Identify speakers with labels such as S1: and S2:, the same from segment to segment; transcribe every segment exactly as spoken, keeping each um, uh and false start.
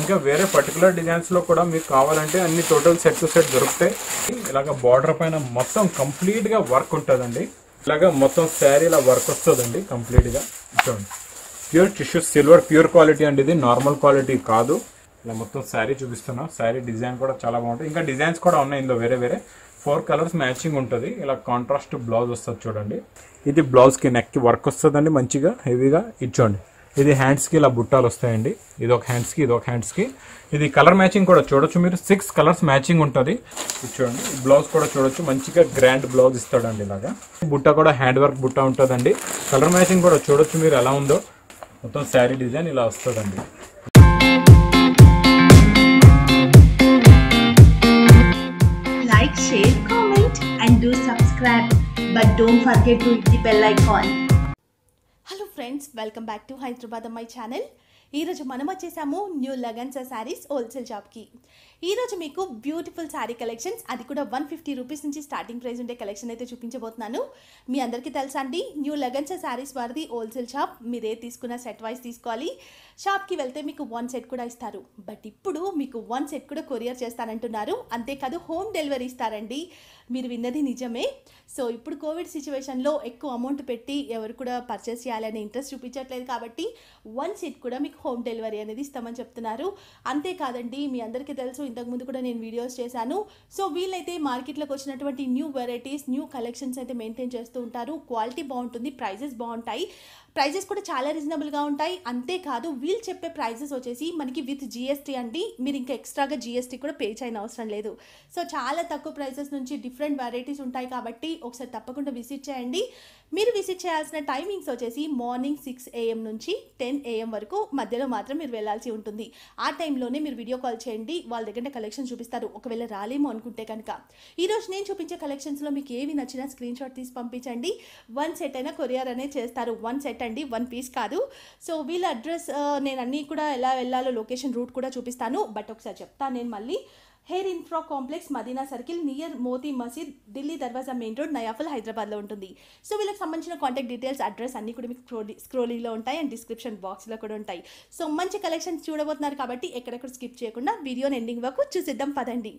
S1: ఇంకా వేరే particular designs లో కూడా మీకు కావాలంటే అన్ని టోటల్ సెట్ టు సెట్ దొరుకుతాయి. ఇలాగ బార్డర్ పైన మొత్తం కంప్లీట్ గా వర్క్ ఉంటుందండి. ఇలాగా మొత్తం శారీ ఇలా వర్క్ వస్తుందండి కంప్లీట్ గా. చూడండి pure tissue silver pure quality అండి, ఇది నార్మల్ క్వాలిటీ కాదు. ఇలా మొత్తం శారీ చూపిస్తున్నాం. శారీ డిజైన్ కూడా చాలా బాగుంటుంది. ఇంకా డిజైన్స్ కూడా ఉన్నాయి ఇందులో వేరే వేరే. ఫోర్ కలర్స్ మ్యాచింగ్ ఉంటుంది. ఇలా కాంట్రాస్ట్ బ్లౌజ్ వస్తుంది చూడండి. ఇది బ్లౌజ్ కి నెక్ కి వర్క్ వస్తుందండి మంచిగా హెవీగా. ఇచ్చోండి ఇది హ్యాండ్స్ కి ఇలా బుట్టాలు వస్తాయండి. ఇది ఒక హ్యాండ్స్ కి ఇది ఒక హ్యాండ్స్ కి. ఇది కలర్ మ్యాచింగ్ కూడా చూడొచ్చు మీరు. సిక్స్ కలర్స్ మ్యాచింగ్ ఉంటుంది. చూడండి బ్లౌజ్ కూడా చూడొచ్చు మంచిగా గ్రాండ్ బ్లౌజ్ ఇస్తాడండి. ఇలాగా బుట్ట కూడా హ్యాండ్ వర్క్ బుట్ట ఉంటుందండి. కలర్ మ్యాచింగ్ కూడా చూడొచ్చు మీరు ఎలా ఉందో. మొత్తం శారీ డిజైన్ ఇలా వస్తుందండి.
S2: Like, share, comment and do subscribe, but don't forget to hit the bell icon.
S3: Hello friends, welcome back to Hyderabad Ammai channel. ఈ రోజు మనం వచ్చేసాము న్యూ లగన్షా సారీస్ హోల్సేల్ షాప్కి. ఈ రోజు మీకు బ్యూటిఫుల్ శారీ కలెక్షన్స్, అది కూడా వన్ ఫిఫ్టీ రూపీస్ నుంచి స్టార్టింగ్ ప్రైస్ ఉండే కలెక్షన్ అయితే చూపించబోతున్నాను. మీ అందరికీ తెలుసా అండి, న్యూ లగన్షా సారీస్ వారిది హోల్సేల్ షాప్. మీరు ఏ తీసుకున్న సెట్ వైస్ తీసుకోవాలి. షాప్కి వెళ్తే మీకు వన్ సెట్ కూడా ఇస్తారు. బట్ ఇప్పుడు మీకు వన్ సెట్ కూడా కొరియర్ చేస్తానంటున్నారు. అంతేకాదు హోమ్ డెలివరీ ఇస్తారండి. మీరు విన్నది నిజమే. సో ఇప్పుడు కోవిడ్ సిచ్యువేషన్లో ఎక్కువ అమౌంట్ పెట్టి ఎవరు కూడా పర్చేస్ చేయాలనే ఇంట్రెస్ట్ చూపించట్లేదు కాబట్టి వన్ సెట్ కూడా మీకు హోమ్ డెలివరీ అనేది ఇస్తామని చెప్తున్నారు. అంతేకాదండి, మీ అందరికీ తెలుసు, ఇంతకుముందు కూడా నేను వీడియోస్ చేశాను. సో వీళ్ళైతే మార్కెట్లోకి వచ్చినటువంటి న్యూ వెరైటీస్, న్యూ కలెక్షన్స్ అయితే మెయింటైన్ చేస్తూ ఉంటారు. క్వాలిటీ బాగుంటుంది, ప్రైజెస్ బాగుంటాయి. ప్రైజెస్ కూడా చాలా రీజనబుల్గా ఉంటాయి. అంతేకాదు వీళ్ళు చెప్పే ప్రైజెస్ వచ్చేసి మనకి విత్ జిఎస్టీ అండి. మీరు ఇంకా ఎక్స్ట్రాగా జిఎస్టీ కూడా పే చేయని అవసరం లేదు. సో చాలా తక్కువ ప్రైజెస్ నుంచి డిఫరెంట్ వెరైటీస్ ఉంటాయి కాబట్టి ఒకసారి తప్పకుండా విజిట్ చేయండి. మీరు విజిట్ చేయాల్సిన టైమింగ్స్ వచ్చేసి మార్నింగ్ సిక్స్ ఏఎం నుంచి టెన్ ఏఎం వరకు మధ్యలో మాత్రం మీరు వెళ్ళాల్సి ఉంటుంది. ఆ టైంలోనే మీరు వీడియో కాల్ చేయండి, వాళ్ళ దగ్గర కలెక్షన్ చూపిస్తారు. ఒకవేళ రాలేమో అనుకుంటే కనుక ఈరోజు నేను చూపించే కలెక్షన్స్లో మీకు ఏవి నచ్చినా స్క్రీన్ షాట్ తీసి పంపించండి. వన్ సెట్ అయినా కొరియర్ అనేది చేస్తారు. వన్ సెట్ అండి, వన్ పీస్ కాదు. సో వీళ్ళ అడ్రస్ నేను అన్నీ కూడా ఎలా వెళ్ళాలో లొకేషన్ రూట్ కూడా చూపిస్తాను. బట్ ఒకసారి చెప్తాను నేను మళ్ళీ. Hair infra complex, Madina circle, near Moti Masjid, Delhi Darwaza main road, Nayapul, హైదరాబాద్లో ఉంటుంది. సో వీళ్ళకి సంబంధించిన కాంటాక్ట్ డీటెయిల్స్, అడ్రస్ అన్నీ కూడా మీకు స్క్రోలి స్క్రోలింగ్లో ఉంటాయి అండ్ డిస్క్రిప్షన్ బాక్స్లో కూడా ఉంటాయి. సో మంచి కలెక్షన్స్ చూడబోతున్నారు కాబట్టి ఎక్కడెక్కడ స్కిప్ చేయకుండా వీడియోని ఎండింగ్ వరకు చూసిద్దాం పదండి.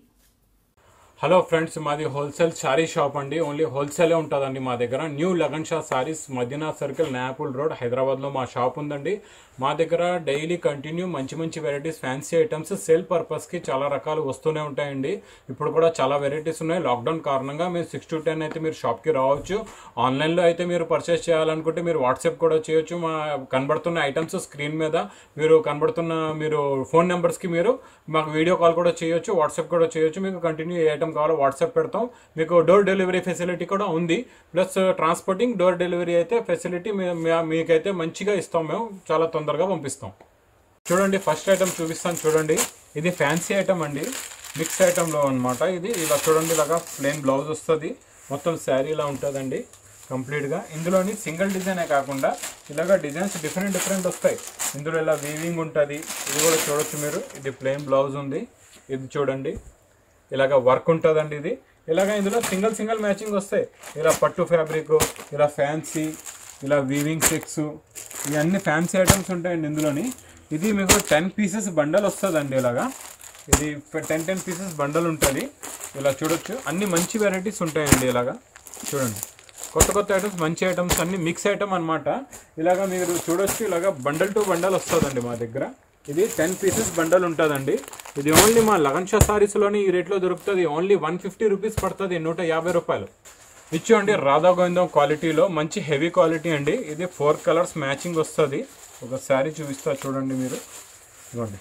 S1: హలో ఫ్రెండ్స్, మాది హోల్సేల్ శారీ షాప్ అండి. ఓన్లీ హోల్సేలే ఉంటుందండి మా దగ్గర. New Laganshah saris, Madina circle, Nayapul road, హైదరాబాద్లో మా షాప్ ఉందండి. మా దగ్గర డైలీ కంటిన్యూ మంచి మంచి వెరైటీస్, ఫ్యాన్సీ ఐటమ్స్ సేల్ పర్పస్కి చాలా రకాలు వస్తూనే ఉంటాయండి. ఇప్పుడు కూడా చాలా వెరైటీస్ ఉన్నాయి. లాక్డౌన్ కారణంగా మీరు సిక్స్ టు టెన్ అయితే మీరు షాప్కి రావచ్చు. ఆన్లైన్లో అయితే మీరు పర్చేస్ చేయాలనుకుంటే మీరు వాట్సాప్ కూడా చేయొచ్చు. మా కనబడుతున్న ఐటమ్స్ స్క్రీన్ మీద మీరు కనబడుతున్న మీరు ఫోన్ నెంబర్స్కి మీరు మాకు వీడియో కాల్ కూడా చేయొచ్చు, వాట్సాప్ కూడా చేయొచ్చు. మీకు కంటిన్యూ ఏ ఐటమ్ కావాలో వాట్సాప్ పెడతాం. మీకు డోర్ డెలివరీ ఫెసిలిటీ కూడా ఉంది. ప్లస్ ట్రాన్స్పోర్టింగ్ డోర్ డెలివరీ అయితే ఫెసిలిటీ మీకైతే మంచిగా ఇస్తాం. మేము చాలా తొందరగా పంపిస్తాం. చూడండి ఫస్ట్ ఐటమ్ చూపిస్తాను. చూడండి ఇది ఫ్యాన్సీ ఐటమ్ అండి, మిక్స్ ఐటమ్లో అనమాట. ఇది ఇలా చూడండి, ఇలాగా ప్లెయిన్ బ్లౌజ్ వస్తుంది. మొత్తం శారీ ఇలా ఉంటుందండి కంప్లీట్గా. ఇందులోని సింగిల్ డిజైనే కాకుండా ఇలాగ డిజైన్స్ డిఫరెంట్ డిఫరెంట్ వస్తాయి. ఇందులో ఇలా వీవింగ్ ఉంటుంది. ఇది కూడా చూడొచ్చు మీరు. ఇది ప్లెయిన్ బ్లౌజ్ ఉంది. ఇది చూడండి ఇలాగ వర్క్ ఉంటుందండి. ఇది ఇలాగ ఇందులో సింగిల్ సింగిల్ మ్యాచింగ్ వస్తాయి. ఇలా పట్టు ఫ్యాబ్రిక్, ఇలా ఫ్యాన్సీ, ఇలా వీవింగ్ చెక్స్, ఇవన్నీ ఫ్యాన్సీ ఐటమ్స్ ఉంటాయండి ఇందులోని. ఇది మీకు టెన్ పీసెస్ బండల్ వస్తుందండి. ఇలాగా ఇది టెన్ టెన్ పీసెస్ బండల్ ఉంటుంది. ఇలా చూడొచ్చు అన్ని మంచి వెరైటీస్ ఉంటాయండి. ఇలాగా చూడండి కొత్త కొత్త ఐటమ్స్, మంచి ఐటమ్స్, అన్ని మిక్స్ ఐటమ్ అనమాట. ఇలాగా మీరు చూడొచ్చు, ఇలాగా బండల్ టు బండల్ వస్తుందండి మా దగ్గర. ఇది టెన్ పీసెస్ బండల్ ఉంటుందండి. ఇది ఓన్లీ మా లగన్షా సారీస్లోని ఈ రేట్లో దొరుకుతుంది. ఓన్లీ వన్ ఫిఫ్టీ రూపీస్ పడుతుంది, నూట యాభై రూపాయలు. ఇచ్చోండి రాధా గోవిందం క్వాలిటీలో మంచి హెవీ క్వాలిటీ అండి. ఇది ఫోర్ కలర్స్ మ్యాచింగ్ వస్తుంది. ఒక శారీ చూపిస్తా చూడండి మీరు. ఇవ్వండి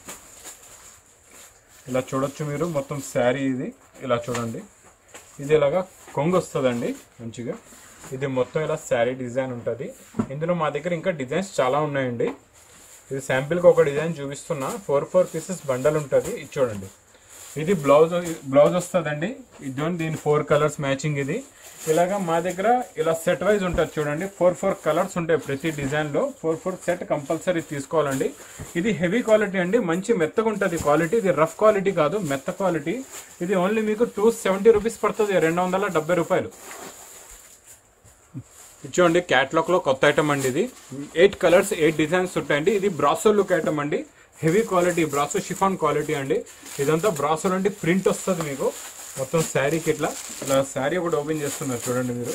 S1: ఇలా చూడొచ్చు మీరు. మొత్తం శారీ ఇది ఇలా చూడండి. ఇది ఇలాగా కొంగు వస్తుందండి మంచిగా. ఇది మొత్తం ఇలా శారీ డిజైన్ ఉంటుంది. ఇందులో మా దగ్గర ఇంకా డిజైన్స్ చాలా ఉన్నాయండి. ఇది శాంపిల్కి ఒక డిజైన్ చూపిస్తున్నా. ఫోర్ ఫోర్ పీసెస్ బండల్ ఉంటుంది. ఇది చూడండి. ఇది బ్లౌజ్ బ్లౌజ్ వస్తుందండి. ఇది దీని ఫోర్ కలర్స్ మ్యాచింగ్. ఇది ఇలాగా మా దగ్గర ఇలా సెట్ వైజ్ ఉంటుంది చూడండి. ఫోర్ ఫోర్ కలర్స్ ఉంటాయి ప్రతి డిజైన్లో. ఫోర్ ఫోర్ సెట్ కంపల్సరీ తీసుకోవాలండి. ఇది హెవీ క్వాలిటీ అండి, మంచి మెత్తగా ఉంటుంది క్వాలిటీ. ఇది రఫ్ క్వాలిటీ కాదు, మెత్త క్వాలిటీ. ఇది ఓన్లీ మీకు టూ సెవెంటీ రూపీస్ పడుతుంది, రెండు వందల డెబ్బై రూపాయలు. చూడండి క్యాట్లాగ్ లో కొత్త ఐటమ్ అండి. ఇది ఎయిట్ కలర్స్ ఎయిట్ డిజైన్స్ ఉంటాయండి. ఇది బ్రాసో లుక్ ఐటమ్ అండి. Heavy quality brasso chiffon quality అండి. ఇదంతా బ్రాసో అంటే ప్రింట్ వస్తుంది మీకు మొత్తం శారీకి. ఇట్లా ఇలా శారీ ఒకటి ఓపెన్ చేస్తున్నారు చూడండి మీరు.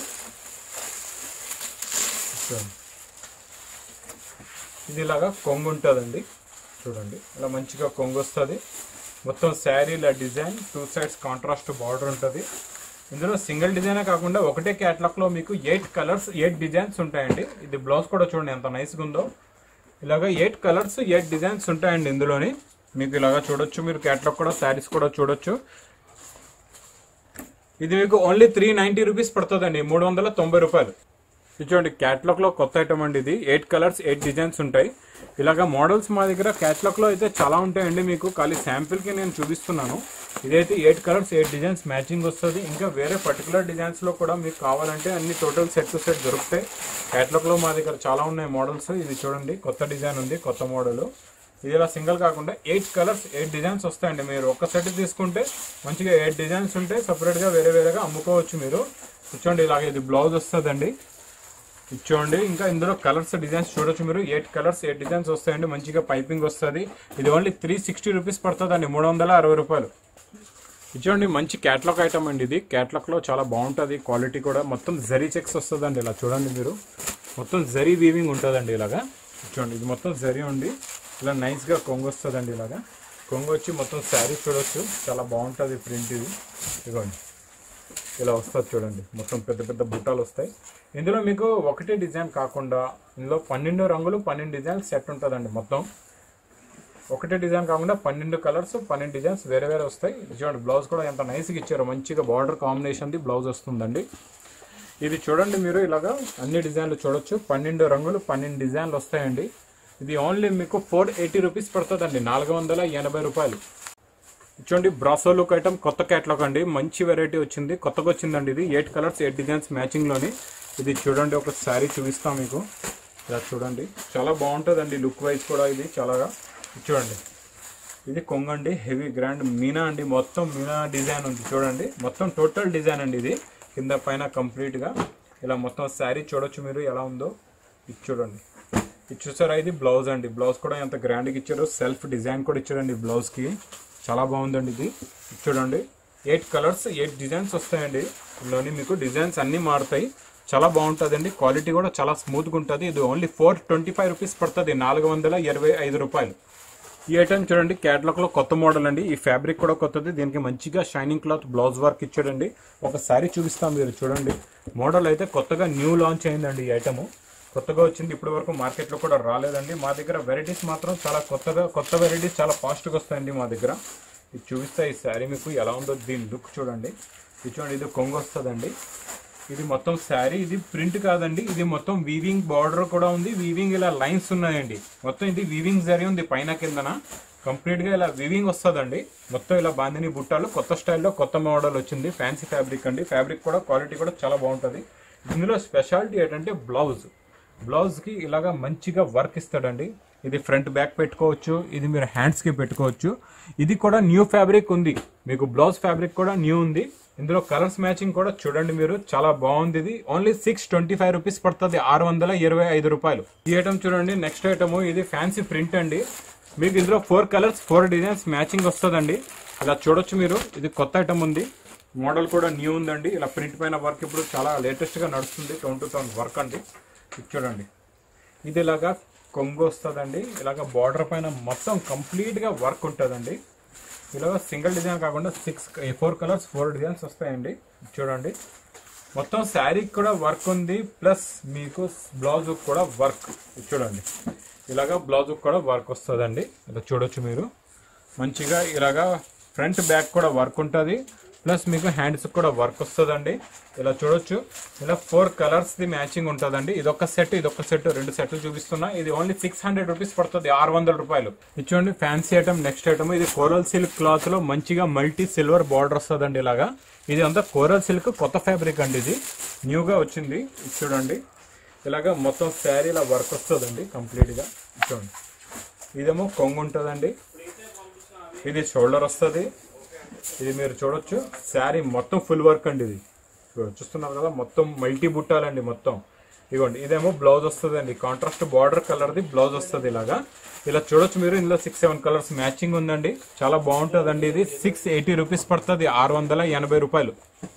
S1: ఇది ఇలాగా కొంగు ఉంటుందండి చూడండి, ఇలా మంచిగా కొంగు వస్తుంది. మొత్తం శారీ ఇలా design two sides contrast border ఉంటుంది. ఇందులో సింగిల్ డిజైనే కాకుండా ఒకటే క్యాటలాగ్లో మీకు ఎయిట్ కలర్స్ ఎయిట్ డిజైన్స్ ఉంటాయండి. ఇది బ్లౌజ్ కూడా చూడండి ఎంత నైస్గా ఉందో. ఇలాగ ఎయిట్ కలర్స్ ఎయిట్ డిజైన్స్ ఉంటాయండి ఇందులోని. మీకు ఇలాగా చూడొచ్చు మీరు, క్యాటలాగ్ కూడా శారీస్ కూడా చూడొచ్చు. ఇది మీకు ఓన్లీ త్రీ నైన్టీ రూపీస్ పడుతుందండి, మూడు వందల తొంభై రూపాయలు. ఇది చూడండి క్యాటలాగ్ లో కొత్త ఐటమ్ అండి. ఇది ఎయిట్ కలర్స్ ఎయిట్ డిజైన్స్ ఉంటాయి. ఇలాగా మోడల్స్ మా దగ్గర క్యాటలాగ్ లో అయితే చాలా ఉంటాయండి. మీకు ఖాళీ శాంపిల్ కి నేను చూపిస్తున్నాను. ఇదైతే eight colours eight designs matching వస్తుంది. ఇంకా వేరే పర్టికులర్ డిజైన్స్ లో కూడా మీకు కావాలంటే అన్ని టోటల్ సెట్ టు సెట్ దొరుకుతాయి. క్యాటలాగ్ లో మా దగ్గర చాలా ఉన్నాయి మోడల్స్. ఇది చూడండి కొత్త డిజైన్ ఉంది, కొత్త మోడల్. ఇది ఇలా సింగిల్ కాకుండా ఎయిట్ కలర్స్ ఎయిట్ డిజైన్స్ వస్తాయండి. మీరు ఒక్క సెట్ తీసుకుంటే మంచిగా ఎయిట్ డిజైన్స్ ఉంటాయి. సపరేట్ గా వేరే వేరేగా అమ్ముకోవచ్చు మీరు. చూడండి ఇలాగ ఇది బ్లౌజ్ వస్తుందండి. చూడండి ఇంకా ఇందులో కలర్స్ డిజైన్స్ చూడొచ్చు మీరు. ఎయిట్ కలర్స్ ఎయిట్ డిజైన్స్ వస్తాయండి. మంచిగా పైపింగ్ వస్తుంది. ఇది ఓన్లీ త్రీ సిక్స్టీ రూపీస్ పడుతుందండి, మూడు వందల అరవై రూపాయలు. చూడండి మంచి క్యాటలాగ్ ఐటమ్ అండి. ఇది క్యాటలాగ్ లో చాలా బాగుంటుంది. క్వాలిటీ కూడా మొత్తం జరీ చెక్స్ వస్తుందండి. ఇలా చూడండి మీరు, మొత్తం జరీ వీవింగ్ ఉంటుందండి. ఇలాగా చూడండి ఇది మొత్తం జరీ ఉండి ఇలా నైస్ గా కొంగు వస్తుందండి. ఇలాగా కొంగు వచ్చి మొత్తం శారీ చూడొచ్చు, చాలా బాగుంటుంది ప్రింట్. ఇది ఇదిగోండి ఇలా వస్తుంది చూడండి, మొత్తం పెద్ద పెద్ద బుట్టాలు వస్తాయి. ఇందులో మీకు ఒకటే డిజైన్ కాకుండా ఇందులో పన్నెండు రంగులు పన్నెండు డిజైన్ సెట్ ఉంటుందండి. మొత్తం ఒకటే డిజైన్ కాకుండా పన్నెండు కలర్స్ పన్నెండు డిజైన్స్ వేరే వేరే వస్తాయి. చూడండి బ్లౌజ్ కూడా ఎంత నైస్గా ఇచ్చారో, మంచిగా బార్డర్ కాంబినేషన్ది బ్లౌజ్ వస్తుందండి. ఇది చూడండి మీరు ఇలాగా అన్ని డిజైన్లు చూడొచ్చు. పన్నెండు రంగులు పన్నెండు డిజైన్లు వస్తాయండి. ఇది ఓన్లీ మీకు ఫోర్ ఎయిటీ రూపీస్ పడుతుందండి, నాలుగు వందల ఎనభై రూపాయలు. చూడండి బ్రాసో లుక్ ఐటమ్ కొత్త క్యాటలాగ్ అండి. మంచి వెరైటీ వచ్చింది, కొత్తగా వచ్చిందండి. ఇది eight colours eight designs matching లోని. ఇది చూడండి ఒక శారీ చూపిస్తాం మీకు. ఇలా చూడండి చాలా బాగుంటుందండి లుక్ వైజ్ కూడా. ఇది చాలాగా చూడండి ఇది కొంగండి, హెవీ గ్రాండ్ మీనా అండి. మొత్తం మీనా డిజైన్ ఉంది చూడండి, మొత్తం టోటల్ డిజైన్ అండి. ఇది కింద పైన కంప్లీట్ గా ఇలా మొత్తం శారీ చూడొచ్చు మీరు ఎలా ఉందో. ఇది చూడండి, ఇది చూసారా ఇది బ్లౌజ్ అండి. బ్లౌజ్ కూడా ఎంత గ్రాండ్గా ఇచ్చారు, సెల్ఫ్ డిజైన్ కూడా ఇచ్చారండి బ్లౌజ్ కి, చాలా బాగుందండి. ఇది చూడండి ఎయిట్ కలర్స్ ఎయిట్ డిజైన్స్ వస్తాయండి. ఇందులోని మీకు డిజైన్స్ అన్ని మారుతాయి, చాలా బాగుంటుందండి. క్వాలిటీ కూడా చాలా స్మూత్గా ఉంటుంది. ఇది only four twenty five rupees పడుతుంది, నాలుగు వందల ఇరవై ఐదు రూపాయలు. ఈ ఐటమ్ చూడండి క్యాటలాగ్ లో కొత్త మోడల్ అండి. ఈ ఫ్యాబ్రిక్ కూడా కొత్తది. దీనికి మంచిగా షైనింగ్ క్లాత్ బ్లౌజ్ వర్క్ ఇచ్చాడండి. ఒక శారీ చూపిస్తాం మీరు చూడండి. మోడల్ అయితే కొత్తగా న్యూ లాంచ్ అయిందండి. ఈ ఐటమ్ కొత్తగా వచ్చింది, ఇప్పటి వరకు మార్కెట్ లో కూడా రాలేదండి. మా దగ్గర వెరైటీస్ మాత్రం చాలా కొత్తగా కొత్త వెరైటీస్ చాలా ఫాస్ట్ గా వస్తాయండి మా దగ్గర. ఇది చూపిస్తా ఈ శారీ మీకు ఎలా ఉందో. దీని లుక్ చూడండి. ఇది చూడండి ఇది కొంగు వస్తుందండి. ఇది మొత్తం శారీ, ఇది ప్రింట్ కాదండి, ఇది మొత్తం వీవింగ్ బార్డర్ కూడా ఉంది. వీవింగ్ ఇలా లైన్స్ ఉన్నాయండి. మొత్తం ఇది వీవింగ్ జరీ ఉంది పైన కిందన. కంప్లీట్ గా ఇలా వీవింగ్ వస్తుందండి. మొత్తం ఇలా బాందిని బుట్టాలు కొత్త స్టైల్లో కొత్త మోడల్ వచ్చింది. ఫ్యాన్సీ ఫ్యాబ్రిక్ అండి. ఫ్యాబ్రిక్ కూడా క్వాలిటీ కూడా చాలా బాగుంటుంది. ఇందులో స్పెషాలిటీ ఏంటంటే బ్లౌజ్ బ్లౌజ్ కి ఇలాగా మంచిగా వర్క్ ఇస్తాడండి. ఇది ఫ్రంట్ బ్యాక్ పెట్టుకోవచ్చు, ఇది మీరు హ్యాండ్స్ కి పెట్టుకోవచ్చు. ఇది కూడా న్యూ ఫ్యాబ్రిక్ ఉంది మీకు. బ్లౌజ్ ఫ్యాబ్రిక్ కూడా న్యూ ఉంది. ఇందులో కలర్స్ మ్యాచింగ్ కూడా చూడండి మీరు, చాలా బాగుంది. ఇది only six twenty five rupees పడుతుంది, ఆరు వందల ఇరవై ఐదు రూపాయలు. ఈ ఐటమ్ చూడండి నెక్స్ట్ ఐటమ్. ఇది ఫ్యాన్సీ ప్రింట్ అండి. మీకు ఇందులో four colours four designs matching వస్తుందండి. ఇలా చూడొచ్చు మీరు. ఇది కొత్త ఐటమ్ ఉంది, మోడల్ కూడా న్యూ ఉందండి. ఇలా ప్రింట్ పైన వర్క్ ఇప్పుడు చాలా లేటెస్ట్ గా నడుస్తుంది. టౌన్ టు టౌన్ వర్క్ అండి. ఇది చూడండి ఇది ఇలాగా కొంగు వస్తుందండి. ఇలాగ బార్డర్ పైన మొత్తం కంప్లీట్ గా వర్క్ ఉంటుందండి. ఇలాగ సింగిల్ డిజైన్ కాకుండా six four colours four designs వస్తాయండి. చూడండి మొత్తం శారీకి కూడా వర్క్ ఉంది, ప్లస్ మీకు బ్లౌజ్ కూడా వర్క్. చూడండి ఇలాగా బ్లౌజ్ కూడా వర్క్ వస్తుందండి. ఇలా చూడొచ్చు మీరు. మంచిగా ఇలాగా ఫ్రంట్ బ్యాక్ కూడా వర్క్ ఉంటుంది, ప్లస్ మీకు హ్యాండ్స్ కూడా వర్క్ వస్తుందండి. ఇలా చూడొచ్చు. ఇలా ఫోర్ కలర్స్ ది మ్యాచింగ్ ఉంటుందండి. ఇదొక సెట్ ఇదొక సెట్ రెండు సెట్లు చూపిస్తున్నా. ఇది ఓన్లీ సిక్స్ హండ్రెడ్ రూపీస్ పడుతుంది, ఆరు వందల రూపాయలు. ఇది చూడండి ఫ్యాన్సీ ఐటమ్. నెక్స్ట్ ఐటమ్ ఇది కోరల్ సిల్క్ క్లాత్ లో మంచిగా మల్టీ సిల్వర్ బార్డర్ వస్తుందండి. ఇలాగా ఇది అంతా కోరల్ సిల్క్ కొత్త ఫ్యాబ్రిక్ అండి. ఇది న్యూగా వచ్చింది. ఇది చూడండి ఇలాగా మొత్తం శారీ ఇలా వర్క్ వస్తుందండి కంప్లీట్ గా. చూడండి ఇదేమో కొంగు ఉంటుందండి. ఇది షోల్డర్ వస్తుంది. ఇది మీరు చూడొచ్చు శారీ మొత్తం ఫుల్ వర్క్ అండి. ఇది చూస్తున్నారు కదా, మొత్తం మల్టీ బుట్టాలండి. మొత్తం ఇదిగోండి ఇదేమో బ్లౌజ్ వస్తుందండి, కాంట్రాస్ట్ బార్డర్ కలర్ ది బ్లౌజ్ వస్తుంది ఇలాగా. ఇలా చూడొచ్చు మీరు, ఇందులో సిక్స్ సెవెన్ కలర్స్ మ్యాచింగ్ ఉందండి, చాలా బాగుంటుందండి. ఇది సిక్స్ ఎయిటీ రూపీస్ పడుతుంది, ఆరు వందల ఎనభై రూపాయలు.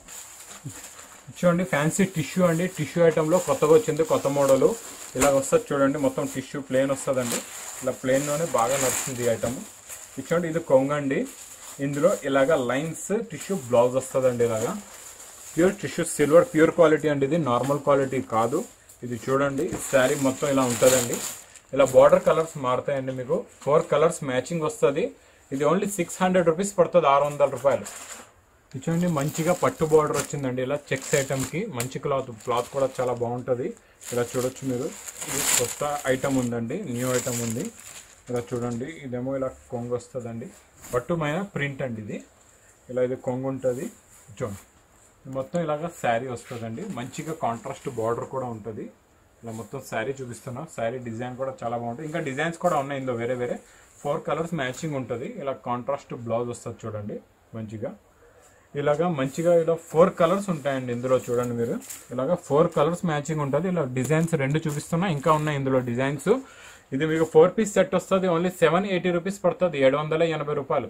S1: చూడండి ఫ్యాన్సీ టిష్యూ అండి, టిష్యూ ఐటమ్ లో కొత్తగా వచ్చింది, కొత్త మోడల్. ఇలా వస్తుంది చూడండి, మొత్తం టిష్యూ ప్లేన్ వస్తుందండి, ఇలా ప్లేన్ లోనే బాగా నడుస్తుంది ఈ ఐటమ్. ఇది చూడండి ఇది కొంగు అండి, ఇందులో ఇలాగా లైన్స్ టిష్యూ బ్లౌజ్ వస్తుందండి. ఇలాగా pure tissue silver pure quality అండి, ఇది నార్మల్ క్వాలిటీ కాదు. ఇది చూడండి శారీ మొత్తం ఇలా ఉంటుందండి. ఇలా బార్డర్ కలర్స్ మారుతాయండి, మీకు ఫోర్ కలర్స్ మ్యాచింగ్ వస్తుంది. ఇది ఓన్లీ సిక్స్ హండ్రెడ్ రూపీస్ పడుతుంది, ఆరు వందల రూపాయలు. ఇది చూడండి మంచిగా పట్టు బార్డర్ వచ్చిందండి, ఇలా చెక్స్ ఐటమ్ కి మంచి క్లాత్, క్లాత్ కూడా చాలా బాగుంటుంది. ఇలా చూడొచ్చు మీరు, ఇది కొత్త ఐటమ్ ఉందండి, న్యూ ఐటమ్ ఉంది. ఇలా చూడండి ఇదేమో ఇలా కొంగు వస్తుందండి, పట్టు మైన ప్రింట్ అండి ఇది. ఇలా ఇది కొంగు ఉంటుంది చూడండి, మొత్తం ఇలాగా శారీ వస్తుందండి, మంచిగా కాంట్రాస్ట్ బార్డర్ కూడా ఉంటుంది. ఇలా మొత్తం శారీ చూపిస్తున్నా, శారీ డిజైన్ కూడా చాలా బాగుంటుంది. ఇంకా డిజైన్స్ కూడా ఉన్నాయి ఇందులో వేరే వేరే, ఫోర్ కలర్స్ మ్యాచింగ్ ఉంటుంది. ఇలా కాంట్రాస్ట్ బ్లౌజ్ వస్తుంది చూడండి మంచిగా, ఇలాగా మంచిగా ఇలా ఫోర్ కలర్స్ ఉంటాయండి ఇందులో. చూడండి మీరు ఇలాగా ఫోర్ కలర్స్ మ్యాచింగ్ ఉంటుంది. ఇలా డిజైన్స్ రెండు చూపిస్తున్నా, ఇంకా ఉన్నాయి ఇందులో డిజైన్స్. ఇది మీకు ఫోర్ పీస్ సెట్ వస్తుంది, ఓన్లీ సెవెన్ ఎయిటీ రూపీస్ పడుతుంది, ఏడు వందల ఎనభై రూపాయలు.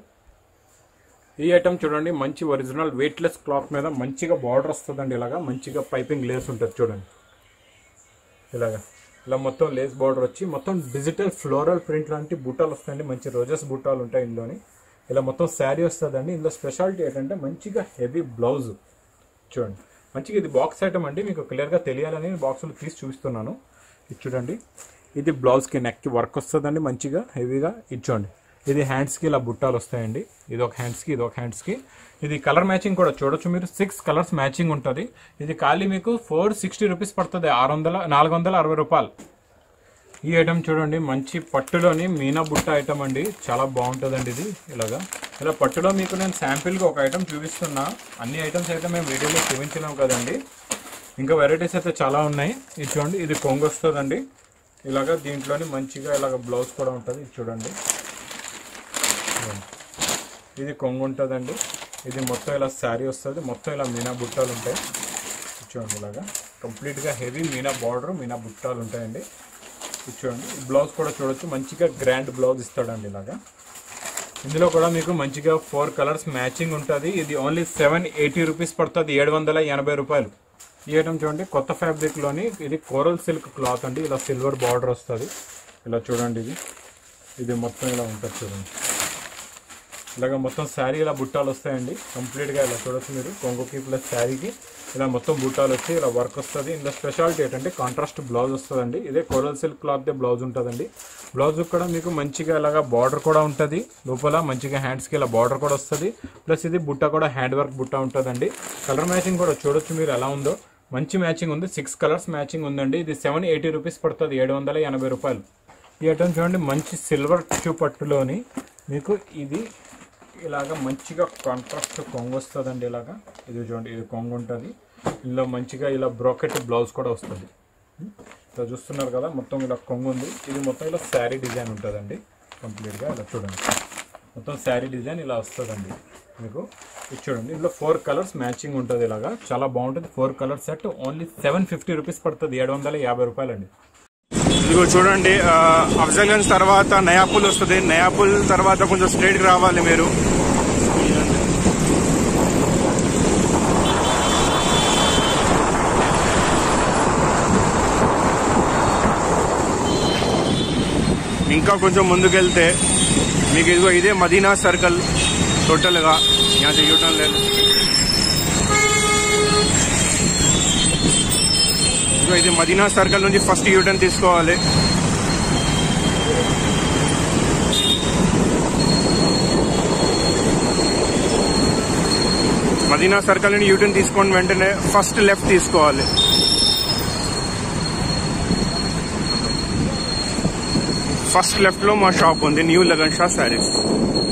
S1: ఈ ఐటమ్ చూడండి మంచి ఒరిజినల్ వెయిట్లెస్ క్లాత్ మీద మంచిగా బార్డర్ వస్తుందండి, ఇలాగా మంచిగా పైపింగ్ లేస్ ఉంటుంది చూడండి. ఇలాగా ఇలా మొత్తం లేస్ బార్డర్ వచ్చి మొత్తం డిజిటల్ ఫ్లోరల్ ప్రింట్ లాంటి బుట్టాలు వస్తాయండి, మంచి రోజెస్ బుట్టాలు ఉంటాయి ఇందులోని. ఇలా మొత్తం శారీ వస్తుందండి. ఇందులో స్పెషాలిటీ ఏంటంటే మంచిగా హెవీ బ్లౌజ్ చూడండి, మంచిగా ఇది బాక్స్ ఐటమ్ అండి, మీకు క్లియర్గా తెలియాలని బాక్స్లో తీసి చూపిస్తున్నాను. ఇది చూడండి, ఇది బ్లౌజ్కి నెక్కి వర్క్ వస్తుందండి మంచిగా హెవీగా. ఇది చూడండి, ఇది హ్యాండ్స్కి ఇలా బుట్టాలు వస్తాయండి, ఇది ఒక హ్యాండ్స్కి ఇది ఒక హ్యాండ్స్కి. ఇది కలర్ మ్యాచింగ్ కూడా చూడొచ్చు మీరు, సిక్స్ కలర్స్ మ్యాచింగ్ ఉంటుంది. ఇది ఖాళీ మీకు ఫోర్ సిక్స్టీ రూపీస్ పడుతుంది, ఆరు వందల నాలుగు వందల అరవై రూపాయలు. ఈ ఐటమ్ చూడండి మంచి పట్టులోని మీనా బుట్ట ఐటమ్ అండి, చాలా బాగుంటుందండి ఇది. ఇలాగా ఇలా పట్టులో మీకు నేను శాంపిల్గా ఒక ఐటమ్ చూపిస్తున్నా, అన్ని ఐటమ్స్ అయితే మేము వీడియోలో చూపించలేము కదండి, ఇంకా వెరైటీస్ అయితే చాలా ఉన్నాయి. ఇది చూడండి, ఇది కొంగు వస్తుందండి ఇలాగా, దీంట్లోని మంచిగా ఇలాగ బ్లౌజ్ కూడా ఉంటుంది. ఇది చూడండి, ఇది కొంగు ఉంటుందండి. ఇది మొత్తం ఇలా శారీ వస్తుంది, మొత్తం ఇలా మీనా బుట్టాలు ఉంటాయి చూడండి. ఇలాగా కంప్లీట్గా హెవీ మీనా బార్డర్, మీనా బుట్టాలు ఉంటాయండి. ఇది చూడండి, బ్లౌజ్ కూడా చూడొచ్చు, మంచిగా గ్రాండ్ బ్లౌజ్ ఇస్తాడండి ఇలాగా. ఇందులో కూడా మీకు మంచిగా ఫోర్ కలర్స్ మ్యాచింగ్ ఉంటుంది. ఇది ఓన్లీ సెవెన్ ఎయిటీ రూపీస్ పడుతుంది, ఏడు వందల ఎనభై రూపాయలు. ఈ ఐటమ్ చూడండి కొత్త ఫ్యాబ్రిక్లోని, ఇది కోరల్ సిల్క్ క్లాత్ అండి, ఇలా సిల్వర్ బార్డర్ వస్తుంది. ఇలా చూడండి, ఇది ఇది మొత్తం ఇలా ఉంటుంది చూడండి. ఇలాగ మొత్తం శారీ ఇలా బుట్టాలు వస్తాయండి కంప్లీట్గా. ఇలా చూడొచ్చు మీరు, కొంగుకి ప్లస్ శారీకి ఇలా మొత్తం బుట్టాలు వచ్చి ఇలా వర్క్ వస్తుంది. ఇందులో స్పెషాలిటీ ఏంటంటే కాంట్రాస్ట్ బ్లౌజ్ వస్తుందండి, ఇదే కోరల్ సిల్క్ క్లాత్ దే బ్లౌజ్ ఉంటుందండి. బ్లౌజ్ కూడా మీకు మంచిగా ఇలాగా బార్డర్ కూడా ఉంటుంది, లోపల మంచిగా హ్యాండ్స్కి ఇలా బార్డర్ కూడా వస్తుంది, ప్లస్ ఇది బుట్ట కూడా హ్యాండ్ వర్క్ బుట్ట ఉంటుందండి. కలర్ మ్యాచింగ్ కూడా చూడొచ్చు మీరు ఎలా ఉందో, మంచి మ్యాచింగ్ ఉంది, సిక్స్ కలర్స్ మ్యాచింగ్ ఉందండి. ఇది సెవెన్ ఎయిటీ రూపీస్ పడుతుంది, ఏడు వందల ఎనభై రూపాయలు. ఈ ఐటమ్ చూడండి మంచి సిల్వర్ టిష్యూ పట్టులోని మీకు ఇది ఇలాగా మంచిగా కాంట్రాస్ట్ కొంగు వస్తుందండి. ఇలాగా ఇది చూడండి, ఇది కొంగు ఉంటుంది, ఇందులో మంచిగా ఇలా బ్రోకెట్ బ్లౌజ్ కూడా వస్తుంది. ఇలా చూస్తున్నారు కదా, మొత్తం ఇలా కొంగు ఉంది. ఇది మొత్తం ఇలా శారీ డిజైన్ ఉంటుందండి కంప్లీట్గా. ఇలా చూడండి మొత్తం శారీ డిజైన్ ఇలా వస్తుందండి మీకు. ఇది చూడండి, ఇందులో ఫోర్ కలర్స్ మ్యాచింగ్ ఉంటుంది, ఇలాగా చాలా బాగుంటుంది. Four colour set only seven fifty rupees పడుతుంది, ఏడు వందల యాభై రూపాయలు అండి.
S4: ఇదిగో చూడండి, అఫ్జల్గంజ్ తర్వాత నయాపుల్ వస్తుంది, నయాపుల్ తర్వాత కొంచెం స్ట్రైట్కి రావాలి మీరు. ఇంకా కొంచెం ముందుకెళ్తే మీకు ఇదిగో ఇదే మదీనా సర్కిల్ టోటల్గా, यहाँ से యూటర్న్ లేదు. ఇదిగో ఇది మదీనా సర్కిల్ నుంచి ఫస్ట్ యూటర్న్ తీసుకోవాలి. మదీనా సర్కిల్ నుండి యూటర్న్ తీసుకొని వెంటనే ఫస్ట్ లెఫ్ట్ తీసుకోవాలి. ఫస్ట్ లెఫ్ట్ లో మా షాప్ ఉంది, న్యూ లగన్షా శారీస్.